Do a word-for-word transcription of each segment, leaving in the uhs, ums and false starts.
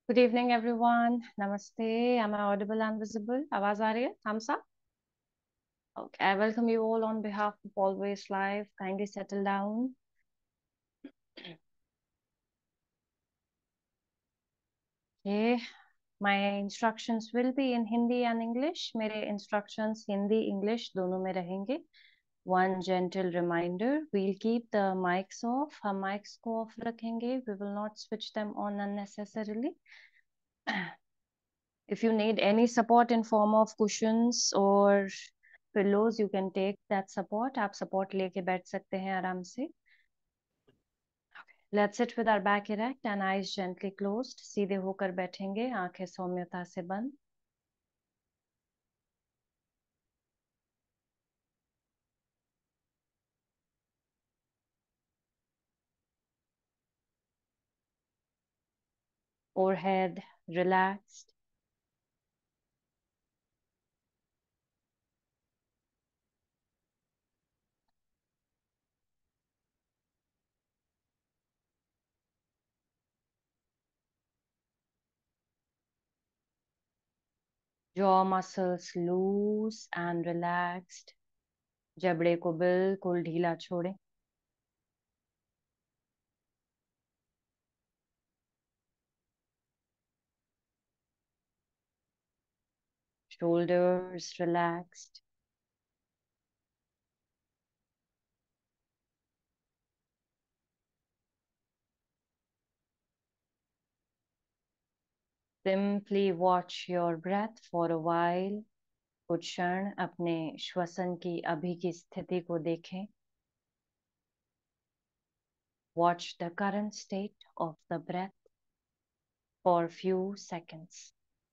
Good evening, everyone. Namaste. Am I audible and visible? आवाज आ रही है? Thumbs up. Okay. I welcome you all on behalf of Always Live. Kindly settle down. Okay. My instructions will be in Hindi and English. मेरे instructions Hindi, English दोनों में रहेंगे. One gentle reminder: we'll keep the mics off. हम mics को off रखेंगे. We will not switch them on unnecessarily. If you need any support in form of cushions or pillows, you can take that support. आप support लेके बैठ सकते हैं आराम से. Let's sit with our back erect and eyes gently closed. सीधे होकर बैठेंगे, आंखें सौम्यता से बंद. Forehead relaxed. Jaw muscles loose and relaxed. जबड़े को बिल्कुल ढीला छोड़ें. Shoulders relaxed. Simply watch your breath for a while. कुछ क्षण अपने श्वसन की अभी की स्थिति को देखें. Watch the current state of the breath for few seconds.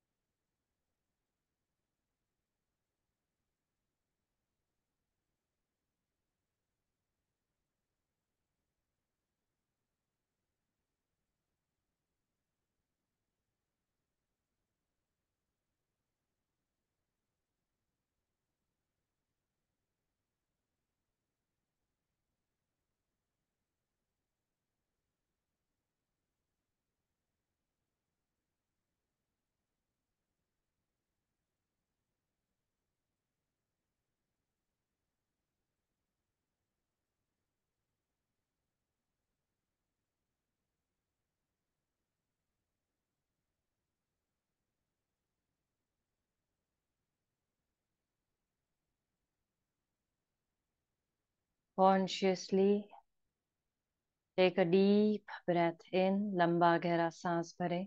Consciously take a deep breath in. लंबा गहरा सांस भरें.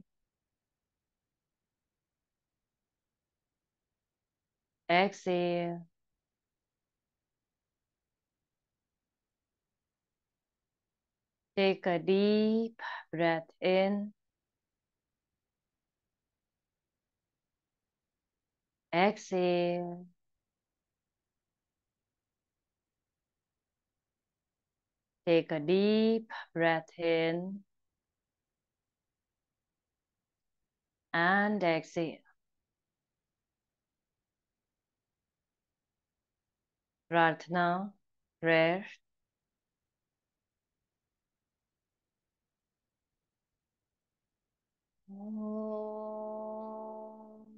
Exhale. Take a deep breath in. Exhale. Take a deep breath in and exhale. Prarthana, prayer. Om.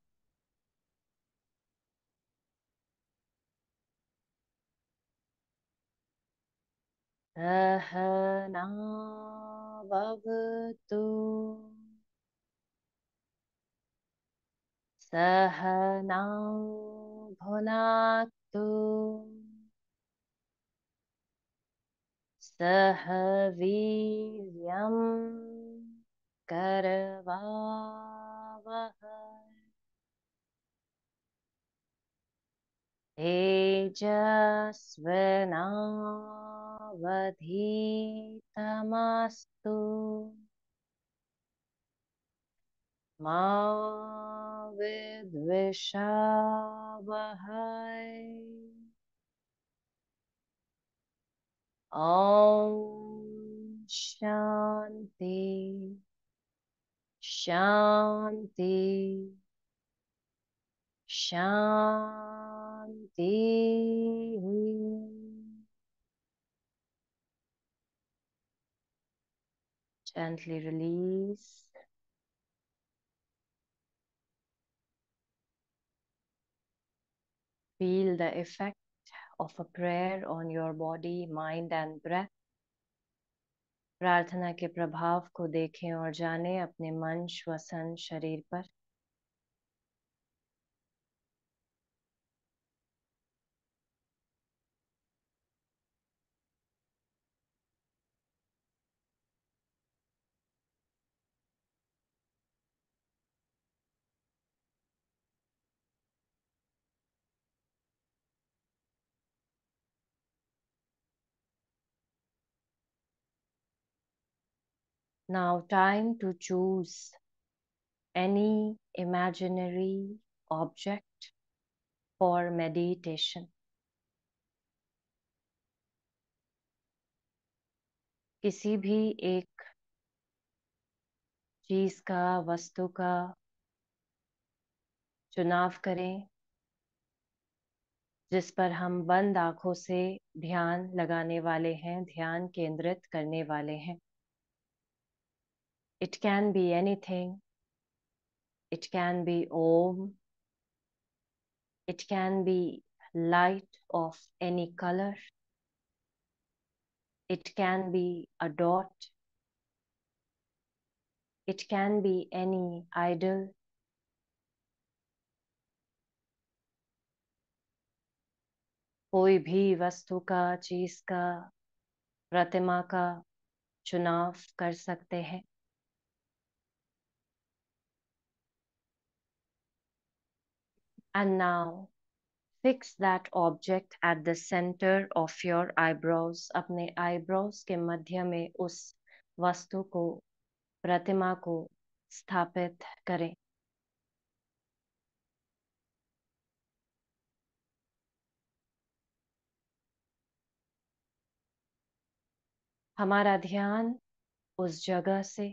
Sahana Bhavatu. Sahanau Bhunaktu. Sahaviryam Karavavahai. Tejasvinavadhitamastu. Ma vidvishavahai. Om Shanti Shanti Shanti. Gently release. Feel the effect of a prayer on your body, mind and breath. प्रार्थना के प्रभाव को देखें और जानें अपने मन, श्वसन, शरीर पर। Now time to choose any imaginary object for meditation. किसी भी एक चीज का, वस्तु का चुनाव करें जिस पर हम बंद आंखों से ध्यान लगाने वाले हैं, ध्यान केंद्रित करने वाले हैं। It can be anything. It can be Om. It can be light of any color. It can be a dot. It can be any idol. कोई भी वस्तु का, चीज का, प्रतिमा का चुनाव कर सकते हैं। And now fix that object at the center of your eyebrows. अपने eyebrows के मध्य में उस वस्तु को, प्रतिमा को स्थापित करें। हमारा ध्यान उस जगह से,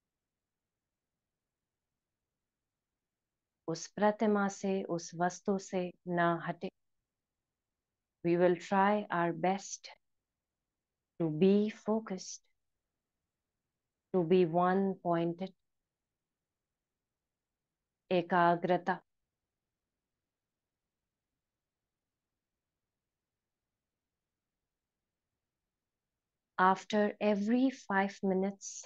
उस प्रतिमा से, उस वस्तु से ना हटे। We will try our best to be focused, to be one pointed. एकाग्रता। After every five minutes,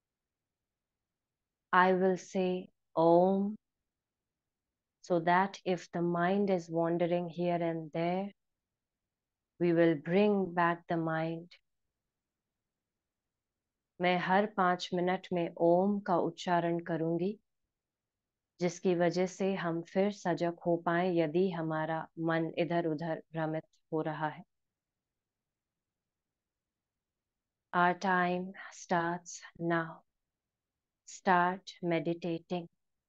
I will say Om, so that if the mind is wandering here and there, we will bring back the mind. मैं हर पांच minute में ओम का उच्चारण करूंगी, जिसकी वजह से हम फिर सजग हो पाए यदि हमारा मन इधर उधर भ्रमित हो रहा है। Our time starts now. Start meditating.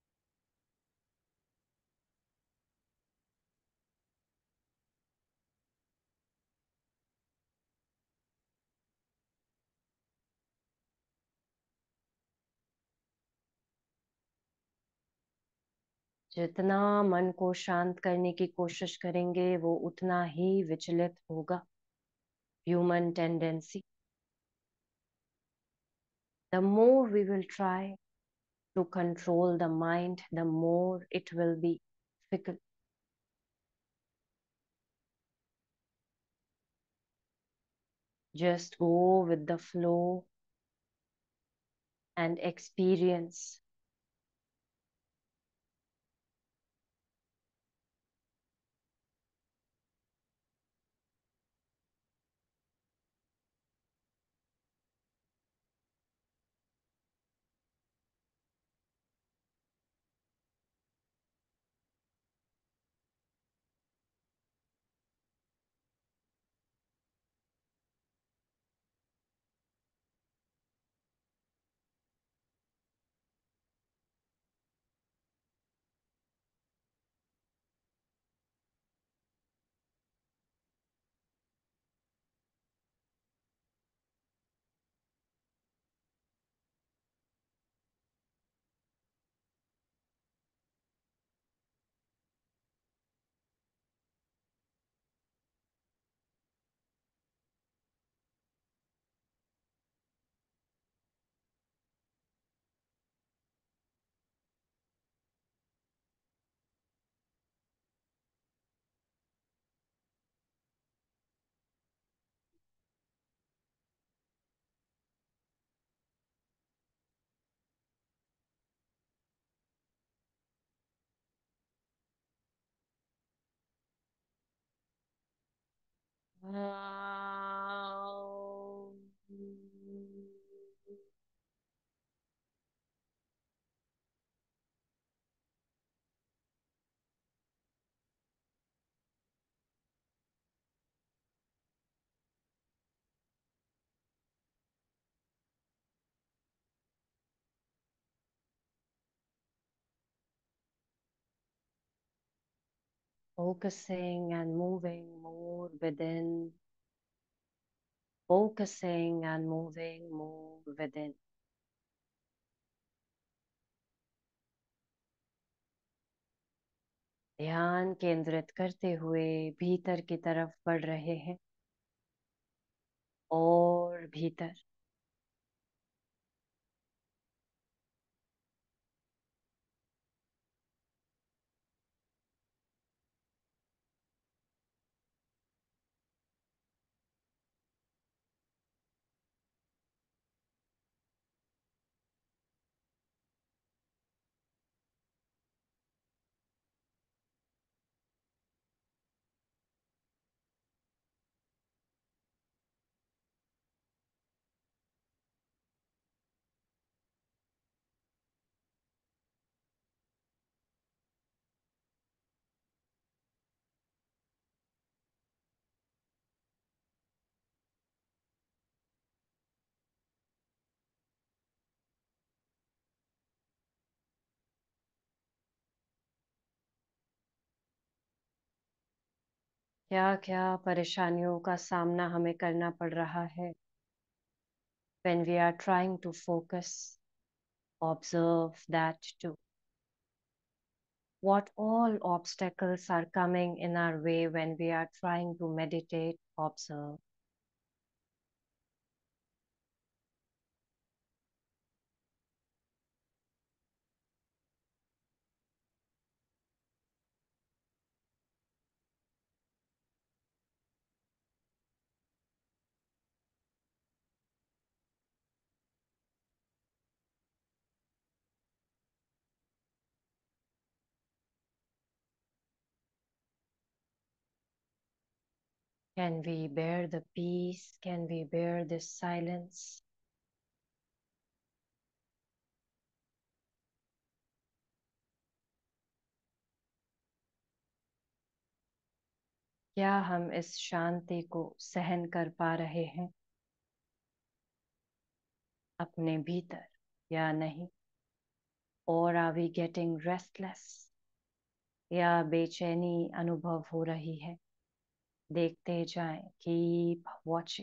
जितना मन को शांत करने की कोशिश करेंगे वो उतना ही विचलित होगा। Human tendency. The more we will try to control the mind, the more it will be fickle. Just go with the flow and experience. Focusing and moving more within, focusing and moving more within. ध्यान केंद्रित करते हुए भीतर की तरफ बढ़ रहे हैं और भीतर। क्या क्या परेशानियों का सामना हमें करना पड़ रहा है when we are trying to focus, observe that too. What all obstacles are coming in our way when we are trying to meditate, observe. Can we bear the peace? Can we bear this silence? क्या हम इस शांति को सहन कर पा रहे हैं अपने भीतर या नहीं? Or are we getting restless? या बेचैनी अनुभव हो रही है? देखते जाएं, keep watching.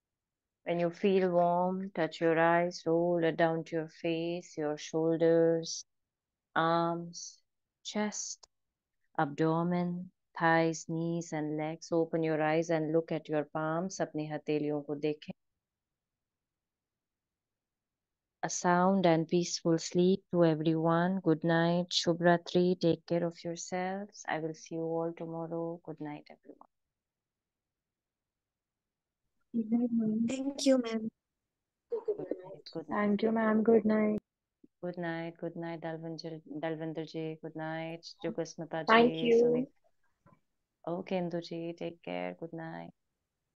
When you feel warm, touch your eyes, roll it down to your face, your shoulders, arms, chest, abdomen, thighs, knees and legs. Open your eyes and look at your palms. अपनी हथेलियों को देखें. A sound and peaceful sleep to everyone. Good night. Shubhratri. Take care of yourselves. I will see you all tomorrow. Good night, everyone. Thank you, ma'am. Good night. Good night. Thank you, ma'am. Good night. Good night. Good night, Dalvinder, Dalvinder ji. Good night. Jyotismita Thank ji. you. Sunit. Okay, Indu ji. Take care. Good night.